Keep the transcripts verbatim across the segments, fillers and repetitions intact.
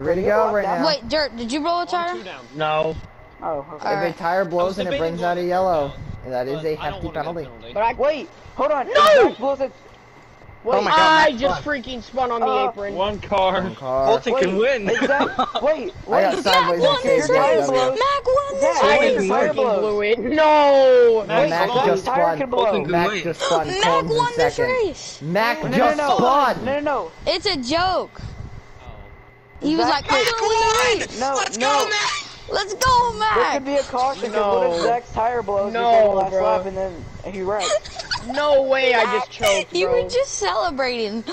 Ready to go right now. Wait, Dirt, did you roll a tire? No. Oh, okay. If Alright. a tire blows and it brings out a yellow, that is a hefty penalty. But I wait, hold on. No! Wait, Oh my God, I Mac just won. freaking spun on the Uh, apron. One car. One car. Bolton Wait, can win. Exactly. Wait, I wait. got sideways Mac and won saved this the race! W. Mac won this I Wait, just race! Mac freaking blows. blew it. No. No, Wait, Mac so just tire spun. can Bolton blow. can Mac win. just spun. Mac Colton's in won this second. race! Mac No, just no, no, spun. no, no, no. It's a joke! He Is was that- like, I'm gonna win the race! No, Let's no. go, Mac! Let's go, There could Mac! be a caution because No. what if Zach's tire blows No, before the last bro. lap and then he wrecked? No way, I just choked, You bro. were just celebrating.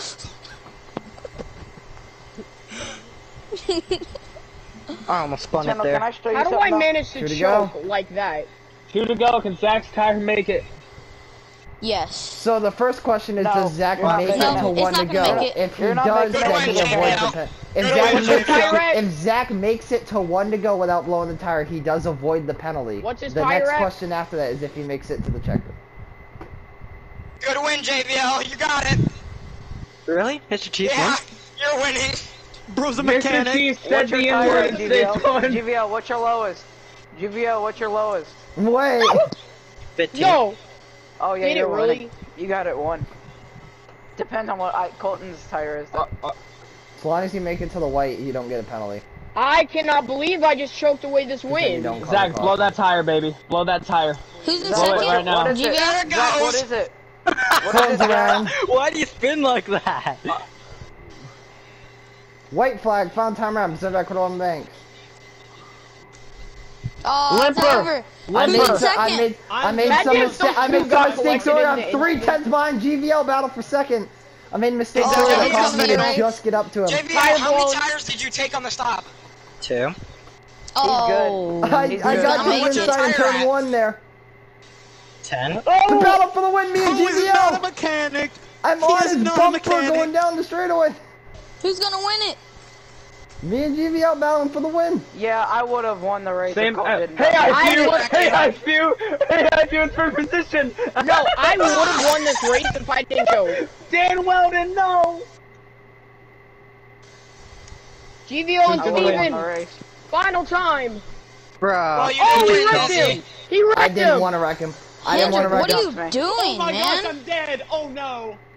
I almost spun Channel, it there. can I show you How do I something? manage to Two to choke go. like that? Two to go. Can Zach's tire make it? Yes. So the first question is, No, does Zach you're not make it making to it. No, one it's to not gonna go? make it. If he You're not does, making then it. he avoids the You're penalty. If not Zach making makes it. it, if Zach makes it to one to go without blowing the tire, he does avoid the penalty. What's his the tire next at? question after that is if he makes it to the checker. Good win, J V L. You got it. Really? Mister Chief Yeah, you're winning. Bro's a Mister mechanic. Chief said What's the your N tire, word G and V L? stayed on. G V L, what's your lowest? G V L, what's your lowest? Wait. fifteen. No. Oh yeah, Did it you're really? winning. You got it one. Depends on what I, Colton's tire is. Though. Uh, uh, as long as you make it to the white, you don't get a penalty. I cannot believe I just choked away this Then you win. don't call Zach, the blow caution. that tire, baby. Blow that tire. Who's in Zach, Blow it second? right now. What is G V it? L? There it Zach, what goes. is it? What is Colton's it? around. Why do you spin like that? White flag, found time around, Pacific Ecuador Banks. Oh, it's Limper. over. I Who's made, in some, I second? made, I made That some gets mistakes. I those made two some got mistakes collected earlier. in I'm the- three tenths behind G V L battle for second. I made mistakes Oh, earlier that J V L caused me to second. just get up to J him. V L, Tire how many blown. tires did you take on the stop? Two. Oh. I, He's I good. got How to many the what's your inside in tire turn at? one there. Ten. The Oh! battle for the win, me and Bro is G V not a L. mechanic. I'm He on is his not a bumper mechanic. going down the straightaway. Who's gonna win it? Me and G V L battling for the win. Yeah, I would have won the race. Same. if Colt Uh, didn't. hey, I I feel. would- Hey, I feel. Hey, I feel. It's for position. No, I would have won this race if I didn't choke. Dan Weldon, no. G V O and I would have won Steven, the race. final time. Bro. Well, you Oh, didn't he win, wrecked Kelsey. him. He wrecked I didn't him. want to wreck him. I didn't want to Kendrick, wreck what him. are you Oh doing, Oh my man? gosh, I'm dead. Oh no.